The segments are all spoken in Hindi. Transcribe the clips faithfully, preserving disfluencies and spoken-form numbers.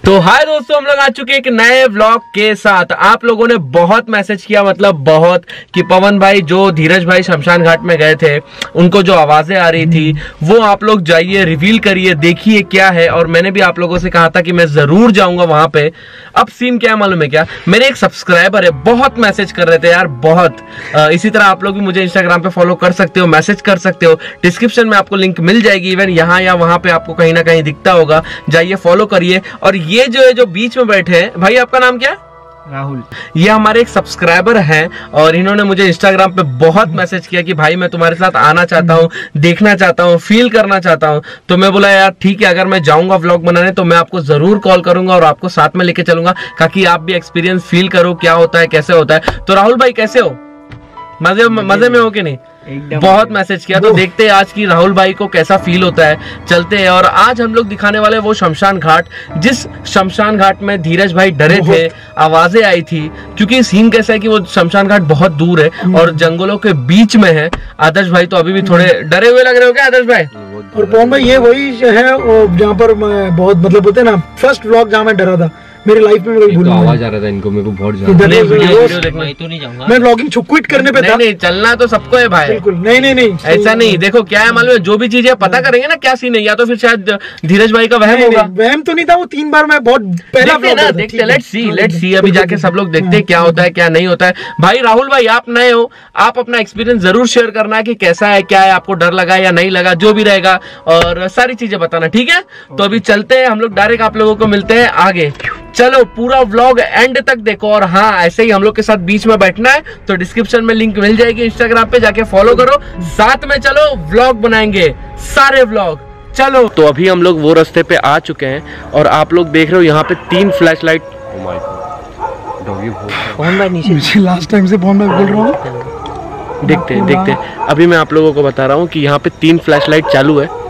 तो हाय दोस्तों, हम लोग आ चुके हैं एक नए व्लॉग के साथ। आप लोगों ने बहुत मैसेज किया, मतलब बहुत, कि पवन भाई जो धीरज भाई शमशान घाट में गए थे, उनको जो आवाजें आ रही थी वो आप लोग जाइए, रिवील करिए, देखिए क्या है। और मैंने भी आप लोगों से कहा था कि मैं जरूर जाऊंगा वहां पे। अब सीन क्या है मालूम है क्या, मेरे एक सब्सक्राइबर है, बहुत मैसेज कर रहे थे यार, बहुत। आ, इसी तरह आप लोग भी मुझे इंस्टाग्राम पे फॉलो कर सकते हो, मैसेज कर सकते हो, डिस्क्रिप्शन में आपको लिंक मिल जाएगी, इवन यहाँ या वहां पे आपको कहीं ना कहीं दिखता होगा, जाइए फॉलो करिए। और ये जो है जो बीच में बैठे हैं, भाई आपका नाम क्या है? राहुल। ये हमारे एक सब्सक्राइबर हैं और इन्होंने मुझे इंस्टाग्राम पे बहुत मैसेज किया कि भाई मैं तुम्हारे साथ आना चाहता हूँ, देखना चाहता हूँ, फील करना चाहता हूँ। तो मैं बोला यार ठीक है, अगर मैं जाऊंगा व्लॉग बनाने तो मैं आपको जरूर कॉल करूंगा और आपको साथ में लेके चलूंगा, ताकि आप भी एक्सपीरियंस फील करो क्या होता है, कैसे होता है। तो राहुल भाई कैसे हो? मजे मजे में हो कि नहीं? बहुत मैसेज किया, तो देखते हैं आज की राहुल भाई को कैसा फील होता है। चलते हैं। और आज हम लोग दिखाने वाले वो शमशान घाट, जिस शमशान घाट में धीरज भाई डरे थे, आवाजें आई थी। क्योंकि सीन कैसा है कि वो शमशान घाट बहुत दूर है और जंगलों के बीच में है। आदर्श भाई तो अभी भी थोड़े डरे हुए लग रहे हो क्या आदर्श भाई? और पवन भाई ये वही है जहाँ पर मैं बहुत, मतलब बोलते हैं ना, फर्स्ट व्लॉग जहाँ मैं डरा था मेरी लाइफ में। मेरे तो आवाज आ रहा था इनको, मेरे को बहुत ज्यादा। नहीं, वीडियो वीडियो देखना। मैं तो नहीं जाऊंगा, मैं व्लॉगिंग क्विट करने पे था। नहीं नहीं, चलना तो सबको है भाई। बिल्कुल नहीं नहीं नहीं, ऐसा नहीं। देखो क्या है मालूम है, जो भी चीजें पता करेंगे ना क्या सीन है, या तो फिर शायद धीरज भाई का वहम होगा। वहम तो नहीं था, वो तीन बार मैं बहुत पहला देखते देखते लेट्स सी लेट्स सी अभी जाके सब लोग देखते हैं क्या होता है क्या नहीं होता है। भाई राहुल भाई आप नए हो, आप अपना एक्सपीरियंस जरूर शेयर करना है कि कैसा है, क्या है, आपको डर लगा या नहीं लगा, जो भी रहेगा, और सारी चीजें बताना, ठीक है? तो अभी चलते हैं हम लोग, डायरेक्ट आप लोगों को मिलते हैं आगे। चलो पूरा व्लॉग एंड तक देखो। और हाँ, ऐसे ही हम लोग के साथ बीच में बैठना है तो डिस्क्रिप्शन में लिंक मिल जाएगी, इंस्टाग्राम पे जाके फॉलो करो, साथ में चलो व्लॉग बनाएंगे, सारे व्लॉग। चलो तो अभी हम लोग वो रास्ते पे आ चुके हैं और आप लोग देख रहे हो यहाँ पे तीन फ्लैश लाइट। नीचे लास्ट टाइम से फोन में बोल रहा हूँ, देखते हैं देखते हैं। अभी मैं आप लोगों को बता रहा हूँ कि यहाँ पे तीन फ्लैश लाइट चालू है,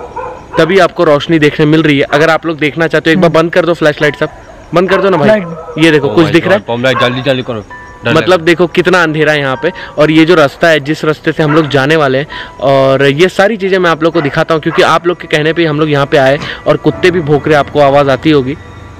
तभी आपको रोशनी देखने मिल रही है। अगर आप लोग देखना चाहते हो एक बार बंद कर दो फ्लैश लाइट, सब बंद कर दो ना भाई। ये देखो कुछ दिख रहा है, जल्दी जल्दी करो। मतलब देखो कितना अंधेरा है यहाँ पे। और ये जो रास्ता है, जिस रास्ते से हम लोग जाने वाले हैं, और ये सारी चीजें मैं आप लोग को दिखाता हूँ क्योंकि आप लोग के कहने पे हम लोग यहाँ पे आए। और कुत्ते भी भौंक रहे, आपको आवाज आती होगी।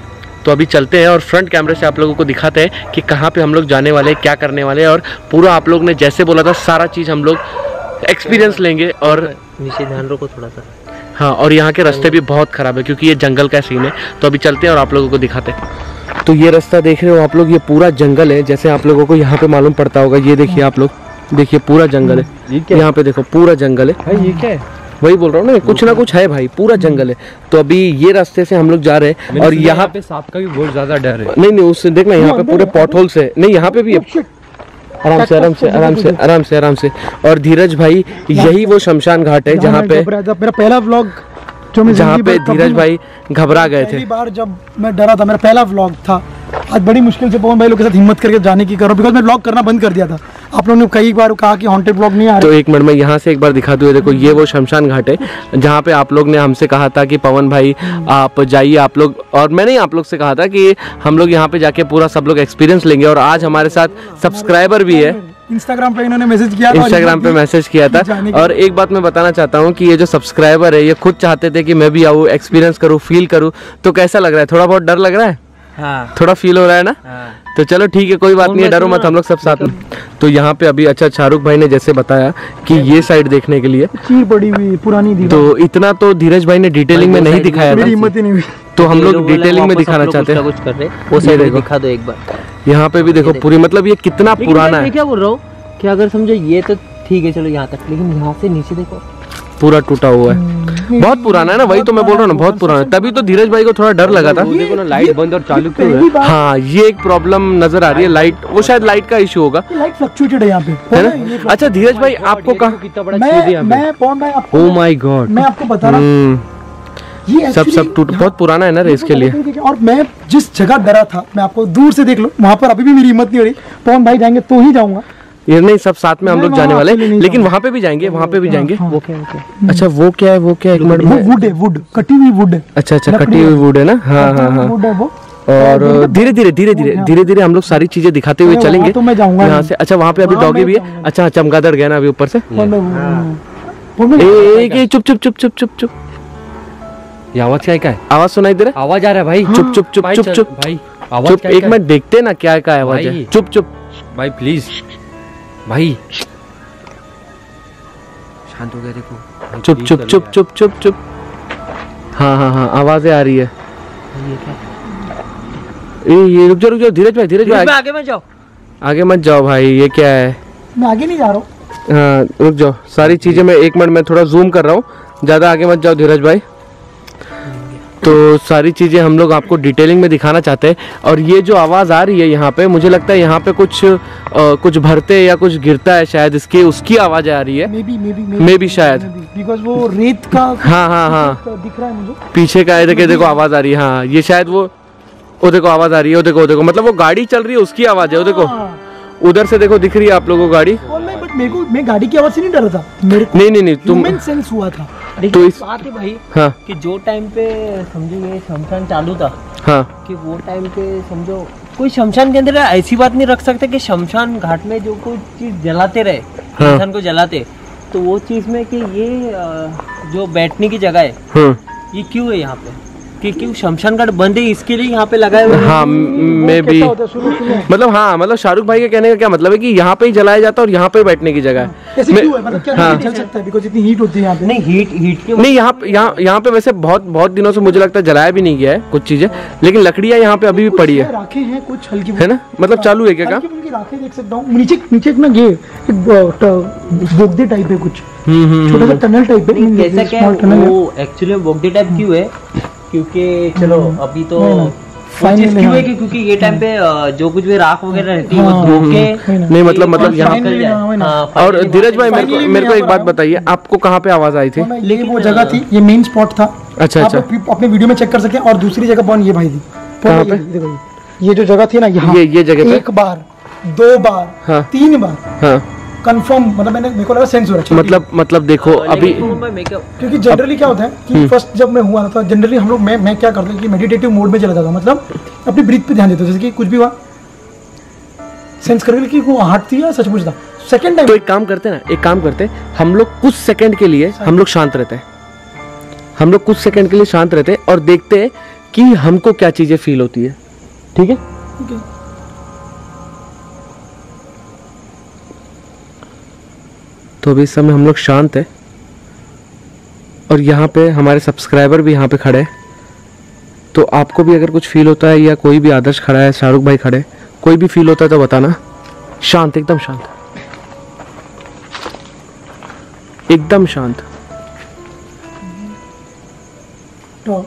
तो अभी चलते हैं और फ्रंट कैमरे से आप लोगों को दिखाते हैं कि कहाँ पे हम लोग जाने वाले हैं, क्या करने वाले हैं। और पूरा आप लोग ने जैसे बोला था सारा चीज हम लोग एक्सपीरियंस लेंगे। और नीचे ध्यान रखो थोड़ा सा। हाँ, और यहाँ के रास्ते भी बहुत खराब है क्योंकि ये जंगल का सीन है। तो अभी चलते हैं और आप लोगों को दिखाते हैं। तो ये रास्ता देख रहे हो आप लोग, ये पूरा जंगल है, जैसे आप लोगों को यहाँ पे मालूम पड़ता होगा। ये देखिए आप लोग, देखिए पूरा जंगल है, यहाँ पे देखो पूरा जंगल है। ये क्या है? वही बोल रहा हूँ ना, कुछ ना कुछ है भाई, पूरा जंगल है। तो अभी ये रास्ते से हम लोग जा रहे हैं और यहाँ पे सांप का भी बहुत ज्यादा डर है। नहीं नहीं, उससे देखना यहाँ पे पूरे पॉट होल्स है। नहीं, यहाँ पे भी है। आराम से आराम से आराम से आराम से आराम से। और धीरज भाई, यही वो शमशान घाट है जहाँ पे मेरा पहला व्लॉग, जहाँ पे धीरज भाई घबरा गए थे। पहली बार जब मैं डरा था, मेरा पहला व्लॉग था। आज बड़ी मुश्किल से पवन भाई लोग के साथ हिम्मत करके जाने की कर रहा हूँ, बिकॉज मैं व्लॉग करना बंद कर दिया था। आप लोगों ने कई बार कहा कि हॉन्टेड व्लॉग नहीं आ रहा। तो एक मिनट में यहाँ से एक बार दिखा दूँ। देखो ये वो शमशान घाट है जहाँ पे आप लोग ने हमसे कहा था कि पवन भाई आप जाइए, आप लोग, और मैंने आप लोग से कहा था कि हम लोग यहाँ पे जाके पूरा सब लोग एक्सपीरियंस लेंगे। और आज हमारे साथ सब्सक्राइबर भी है, इंस्टाग्राम पे इन्होंने मैसेज किया था, इंस्टाग्राम पे मैसेज किया था। और एक बात मैं बताना चाहता हूँ कि ये जो सब्सक्राइबर है, ये खुद चाहते थे कि मैं भी आऊँ, एक्सपीरियंस करूँ, फील करूँ। तो कैसा लग रहा है? थोड़ा बहुत डर लग रहा है? हाँ। थोड़ा फील हो रहा है ना? हाँ। तो चलो ठीक है, कोई बात नहीं है, डरो मत, हम लोग सब साथ में। तो यहाँ पे अभी, अच्छा, शाहरुख भाई ने जैसे बताया कि ये साइड देखने के लिए चीर पड़ी हुई पुरानी दीवार, तो इतना तो धीरज भाई ने डिटेलिंग में नहीं दिखाया था, हिम्मत ही नहीं हुई। तो हम लोग डिटेलिंग में दिखाना चाहते हैं। कुछ कर रहे वो साइड दिखा दो एक बार। यहाँ पे भी देखो पूरी, मतलब ये कितना पुराना है। क्या बोल रहा हूँ कि अगर समझो ये तो ठीक है, चलो यहाँ तक, लेकिन यहाँ से नीचे देखो पूरा टूटा हुआ है, बहुत पुराना है ना। वही तो मैं बोल रहा हूँ ना, बहुत पुराना है। तभी तो धीरज भाई को थोड़ा डर लगा था। देखो ना, लाइट बंद और चालू क्यों है? हाँ, ये एक प्रॉब्लम नजर आ रही है, लाइट, वो शायद लाइट का इशू होगा, लाइट फ्लक्चुएटेड है यहाँ पे, है ना? अच्छा धीरज भाई आपको कहा, कितना बड़ा छेद है यहाँ पे। ओह माय गॉड, मैं आपको बता रहा हूँ ये सब सब टूट, बहुत पुराना है ना रेस के लिए। और मैं जिस जगह डरा था, मैं आपको दूर से देख लो, वहाँ पर अभी भी मेरी हिम्मत नहीं हो रही। पवन भाई जाएंगे तो ही जाऊंगा, ये नहीं, सब साथ में हम लोग जाने वाले, लेकिन वहाँ पे भी जाएंगे, वहाँ पे भी जाएंगे। वो क्या है? अच्छा वो क्या है, वो क्या है? एक मिनट, वो वुड है, वुड, कटी हुई वुड है। अच्छा अच्छा, कटी हुई वुड है ना? हाँ हाँ हाँ। और धीरे धीरे धीरे धीरे धीरे धीरे हम लोग सारी चीजें दिखाते हुए चलेंगे तो मैं जाऊंगा यहाँ से। अच्छा वहाँ पे अभी डॉगी भी है। अच्छा चमगादड़ गया ना अभी ऊपर से। चुप चुप चुप चुप चुप। ये आवाज क्या क्या है? आवाज सुनाई दे रहा आवाज आ रहा है भाई। चुप चुप चुप भाई चुप चल- चुप भाई आवाज चुप क्या एक क्या मिनट देखते ना क्या क्या आवाज है। भाई। चुप चुप है? भाई प्लीज भाई शांत हो गया देखो भाई, चुप please चुप कर लो चुप यार। चुप चुप चुप हाँ हाँ हाँ आवाजें आ रही है। ये क्या? ए ये रुक जाओ रुक जाओ धीरज भाई धीरज भाई इसमें आगे मत जाओ। आगे मत जाओ भाई। ये क्या है? मैं आगे नहीं जा रहा हूँ। हाँ रुक जाओ सारी चीजें मैं एक मिनट में थोड़ा जूम कर रहा हूँ, ज्यादा आगे मत जाओ धीरज भाई। तो सारी चीजें हम लोग आपको डिटेलिंग में दिखाना चाहते हैं। और ये जो आवाज आ रही है यहाँ पे, मुझे लगता है यहाँ पे कुछ आ, कुछ भरते या कुछ गिरता है शायद, इसकी उसकी आवाज आ रही है। Maybe maybe May be शायद। बिकॉज वो रेत का हाँ हाँ हाँ दिख रहा है मुझे। पीछे का है, देखो देखो आवाज आ रही है। हाँ ये शायद वो वो देखो आवाज आ रही है, वो देखो वो देखो मतलब वो गाड़ी चल रही है उसकी आवाज है। वो देखो उधर से देखो दिख रही है आप लोगों को गाड़ी। और मैं बट मेरे को मैं गाड़ी की आवाज से नहीं डर रहा था, मेरे को नहीं नहीं नहीं तुम ह्यूमन सेंस हुआ था। तो इस बात है भाई हाँ कि जो टाइम पे समझो ये शमशान चालू था, हाँ कि वो टाइम पे समझो कोई शमशान के अंदर ऐसी बात नहीं रख सकते कि शमशान घाट में जो कोई चीज जलाते रहे, हाँ। इंसान को जलाते, तो वो चीज में कि ये अ, जो बैठने की जगह है हाँ ये क्यों है यहाँ पे, कि क्यों शमशान घाट बंद है इसके लिए यहाँ पे लगाए हुए हैं। हाँ मे भी कैसा होता है सुनो सुनो मतलब हाँ मतलब शाहरुख भाई के कहने का क्या मतलब है कि यहाँ पे ही जलाया जाता है और यहाँ पे बैठने की जगह है। ऐसे मैं- क्यों है मतलब क्या हाँ। चल सकता है बिकॉज इतनी हीट होती है यहाँ पे। नहीं हीट हीट के नहीं यहाँ यहाँ यहाँ पे वैसे बहुत बहुत दिनों से मुझे लगता है जलाया भी नहीं गया है कुछ चीजें, लेकिन लकड़ियाँ यहाँ पे अभी भी पड़ी है राखें हैं कुछ हल्की है ना? मतलब चालू है क्या काम? हल्की फुल्की राखें देख सकता हूँ। नीचे नीचे एक ना ये एक बोगदे टाइप है कुछ, हम्म हम्म छोटा सा टनल टाइप है। नहीं कैसा क्या small tunnel है है। वो एक्चुअली बोगदे टाइप क्यों है, क्योंकि चलो अभी तो नहीं, नहीं, वो चीज finally क्यों है हाँ। कि क्योंकि ये टाइम पे अ, जो कुछ भी राख वगैरह रहती है वो हाँ, धो के नहीं, नहीं। नहीं मतलब मतलब हाँ, यहाँ finally निकल जाए। हाँ, वही ना। हाँ, और finally धीरज भाई मेरे को finally मेरे को मैं एक यहाँ बात पर बताइए, आपको कहाँ पे आवाज आई थी? मैं- ये लेकिन, वो जगह थी, ये मेन स्पॉट था। अच्छा, आप अच्छा। लोग अपने वीडियो में चेक कर सकते हैं। और दूसरी जगह पॉइंट ये भाई थी। कहाँ पॉइंट पे? ये- देखो ये ये जो जगह थी ना यहाँ, ये- ये जगह पे? एक बार दो बार हाँ। तीन बार हाँ कंफर्म, मतलब मैंने मेरे को लगा सेंस हो रहा है। मतलब मतलब देखो अभी मेकअप क्योंकि जनरली क्या होता है हम्म। कि फर्स्ट जब मैं हुआ ना था जनरली हम लोग मैं मैं क्या करता था कि मेडिटेटिव मोड में चला जाता था, मतलब अपनी ब्रीथ पे ध्यान देता था, जैसे कि कुछ भी हुआ सेंस करके कि वो हार्ट थी या सचमुच था। सेकंड तो टाइम एक काम करते हैं ना, एक काम करते हैं हम लोग कुछ सेकंड के लिए हम लोग शांत रहते हैं, हम लोग कुछ सेकंड के लिए शांत रहते हैं और देखते हैं कि हमको क्या चीजें फील होती है। ठीक है? तो अभी इस समय हम लोग शांत है और यहाँ पे हमारे सब्सक्राइबर भी यहाँ पे खड़े हैं। तो आपको भी अगर कुछ फील होता है या कोई भी आदर्श खड़ा है, शाहरुख भाई खड़े, कोई भी फील होता है तो बताना। शांत, एकदम शांत, एकदम शांत। तो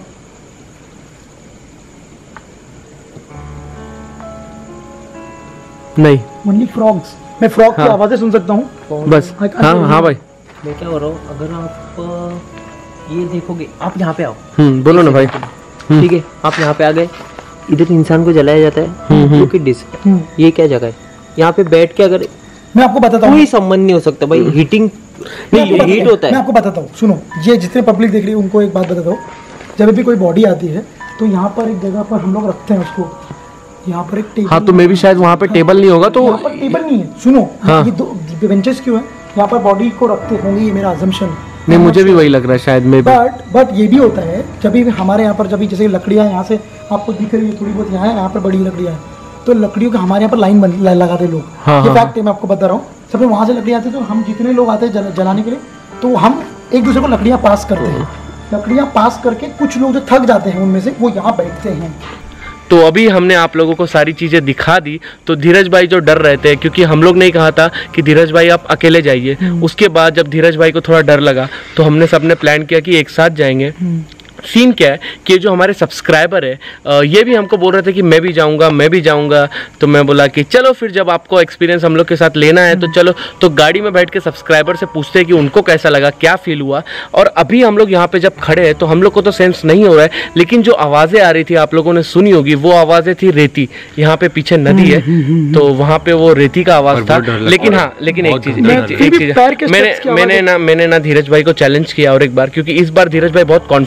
नहीं ओनली फ्रॉग्स, मैं फ्रॉग की हाँ। आवाजें सुन सकता हूँ। बस I- I हाँ don't हाँ know. भाई मैं क्या हो रहा हूँ, अगर आप अ, ये देखोगे, आप यहाँ पे आओ, हम्म बोलो ना भाई। ठीक है, आप यहाँ पे आ गए, इधर इंसान को जलाया जाता है, जो कि डिस, हम्म। ये क्या जगह है, यहाँ पे बैठ के अगर मैं आपको बताता हूँ कोई संबंध नहीं हो सकता भाई, हीटिंग मैं आपको नहीं, हीट बताता- होता मैं है। आपको बताता हूँ, सुनो। ये जितने पब्लिक देख रही है उनको एक बात बताता हूँ, जब भी कोई बॉडी आती है तो यहाँ पर एक जगह पर हम लोग रखते हैं उसको, यहाँ पर एक टेबल। हाँ तो मे भी शायद वहाँ पे टेबल नहीं होगा तो यहाँ पर टेबल नहीं है, सुनो। हाँ। ये दो बेंचेस क्यों है, यहाँ पर बॉडी को रखते होंगे, ये मेरा अजम्पशन है। नहीं, मुझे भी वही लग रहा है शायद मे भी। बट बट ये भी होता है जब भी हमारे यहाँ पर, जब भी जैसे लकड़ियाँ यहाँ से आपको दिख रही है थोड़ी बहुत, यहाँ है, यहाँ पर बड़ी लकड़ियाँ हैं, तो लकड़ियों के हमारे यहाँ पर लाइन बन ल- लगाते लोग। हाँ, ये हाँ, फैक्ट है, मैं आपको बता रहा हूँ। सबसे वहाँ से लकड़ियाँ आती है, तो हम जितने लोग आते हैं जल, जलाने के लिए, तो हम एक दूसरे को लकड़ियाँ पास करते हैं। लकड़ियाँ पास करके कुछ लोग जो थक जाते हैं उनमें से, वो यहाँ बैठते हैं। तो अभी हमने आप लोगों को सारी चीज़ें दिखा दी। तो धीरज भाई जो डर रहे थे, क्योंकि हम लोग नहीं कहा था कि धीरज भाई आप अकेले जाइए, उसके बाद जब धीरज भाई को थोड़ा डर लगा तो हमने सबने प्लान किया कि एक साथ जाएंगे। सीन क्या है कि जो हमारे सब्सक्राइबर है अ, ये भी हमको बोल रहे थे कि मैं भी जाऊंगा मैं भी जाऊंगा। तो मैं बोला कि चलो फिर, जब आपको एक्सपीरियंस हम लोग के साथ लेना है तो चलो। तो गाड़ी में बैठ के सब्सक्राइबर से पूछते हैं कि उनको कैसा लगा, क्या फील हुआ। और अभी हम लोग यहाँ पे जब खड़े हैं तो हम लोग को तो सेंस नहीं हो रहा है, लेकिन जो आवाज़ें आ रही थी आप लोगों ने सुनी होगी, वो आवाज़ें थी रेती। यहाँ पे पीछे नदी है तो वहाँ पे वो रेती का आवाज़ और था। बहुत डर लगता लेकिन है। हाँ, लेकिन एक बहुत चीज़ डर एक लगता चीज़ है। एक फिर भी चीज़ पैर के मैंने steps की मैंने आवाज़ ना मैंने ना धीरज भाई को चैलेंज किया और एक बार, क्योंकि इस बार धीरज भाई बहुत कॉन्फिडेंस में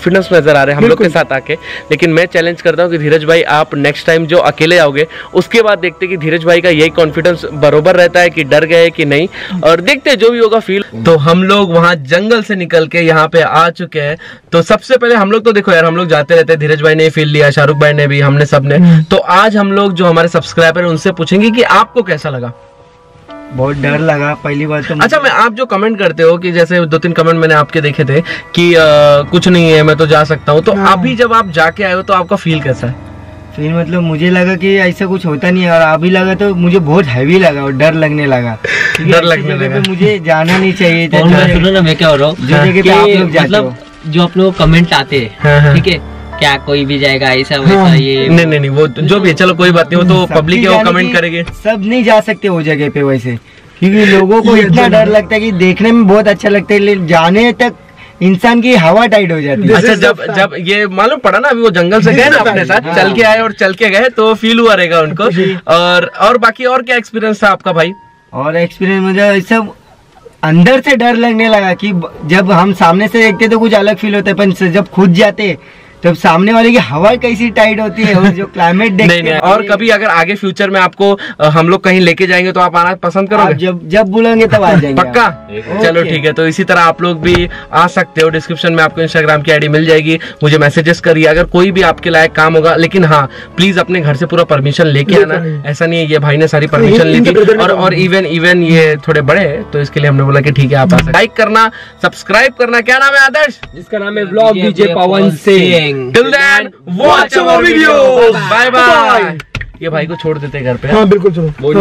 नजर आ रहे हैं हम लोग के साथ आके, लेकिन मैं चैलेंज करता हूँ कि धीरज भाई आप नेक्स्ट टाइम जो अकेले आओगे उसके बाद देखते कि धीरज भाई का यही कॉन्फिडेंस बरोबर रहता है कि डर गए कि नहीं, और देखते जो भी होगा फील। तो हम लोग वहाँ जंगल से निकल के यहाँ पे आ चुके हैं। तो सबसे पहले हम लोग तो देखो यार, हम लोग जाते रहते हैं, धीरज भाई ने फील लिया, शाहरुख भाई ने भी, हमने सबने। तो आज हम लोग जो हमारे सब्सक्राइबर है उनसे पूछेंगे कि आपको कैसा लगा। बहुत डर लगा पहली बार तो। अच्छा, मैं आप जो कमेंट करते हो कि जैसे दो तीन कमेंट मैंने आपके देखे थे कि आ, कुछ नहीं है मैं तो जा सकता हूँ, तो अभी जब आप जाके आए हो तो आपका फील कैसा है? फिर मतलब मुझे लगा कि ऐसा कुछ होता नहीं है, और अभी लगा तो मुझे बहुत हैवी लगा और डर लगने लगा। डर लगने लगा, मुझे जाना नहीं चाहिए था। और मैं सुनो ना, मैं क्या हो रहा हूँ, जो जगह पे आप लोग जाते मतलब हो, जो आप लोग कमेंट आते हैं, ठीक है, क्या कोई भी जाएगा ऐसा वैसा, ये नहीं नहीं नहीं वो जो भी है, चलो कोई बात नहीं, वो तो पब्लिक है, वो कमेंट करेंगे। सब नहीं जा सकते वो जगह पे वैसे, क्योंकि लोगों को इतना डर लगता है कि देखने में बहुत अच्छा लगता है, लेकिन जाने तक इंसान की हवा टाइट हो जाती है। अच्छा, जब जब ये मालूम पड़ा ना, अभी वो जंगल से गए ना अपने साथ, चल के आए और चल के गए, तो फील हुआ रहेगा उनको। और और बाकी और क्या एक्सपीरियंस था आपका भाई? और एक्सपीरियंस मुझे सब अंदर से डर लगने लगा कि जब हम सामने से देखते तो कुछ अलग फील होता है, पर जब खुद जाते तब सामने वाले की हवा कैसी टाइट होती है, और जो क्लाइमेट देखते नहीं, नहीं, और कभी अगर आगे फ्यूचर में आपको हम लोग कहीं लेके जाएंगे तो आप आना पसंद करोगे? जब जब बुलाएंगे तब आ जाएंगे। पक्का? चलो ठीक है, तो इसी तरह आप लोग भी आ सकते हो। डिस्क्रिप्शन में आपको इंस्टाग्राम की आईडी मिल जाएगी, मुझे मैसेजेस करिए अगर कोई भी आपके लायक काम होगा। लेकिन हाँ, प्लीज अपने घर से पूरा परमिशन लेके आना, ऐसा नहीं है ये भाई ने सारी परमिशन ली थी, और और इवन इवन ये थोड़े बड़े हैं तो इसके लिए हमने बोला कि ठीक है आप आ सकते। लाइक करना, सब्सक्राइब करना। क्या नाम है आदर्श? जिसका नाम है vlog DJ Pawan Singh. Till then, watch our videos. Bye bye. ये भाई को छोड़ देते घर पे। हाँ बिल्कुल, चलो।